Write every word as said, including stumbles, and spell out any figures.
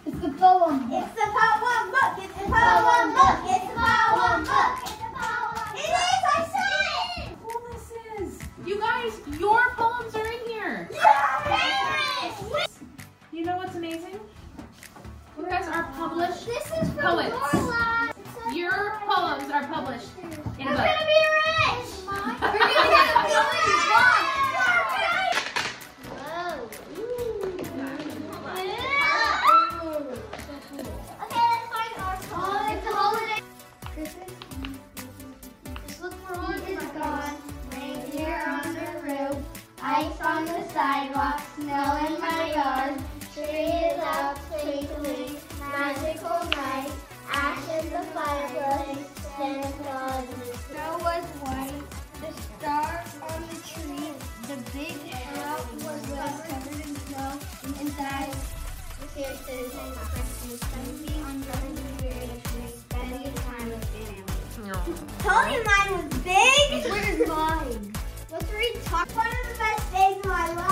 It's the poem book. It's the poem book. It's the poem book. It's the poem book. It's the poem book. It is. I said it. Well, this is. You guys, your poems are in here. Yes. You know what's amazing? You guys are published This is from poets. Laura. Your poems are published in a Who's book. gonna be rich? We're gonna get a poem book. Okay, let's find our poem. It's a holiday. Christmas. Just look for one is gone. Reindeer on the roof. Ice on the sidewalk. Snow in my yard. Tree is out twinkling. Magical night. Ash in the fireplace. Santa Claus. The snow was white. The star on the tree. The big house was covered in snow. Inside. Here says Christmas. Something on the tree. Spending time with family. Tony, mine was big. Where's mine? Let's read. One of the best days of my life.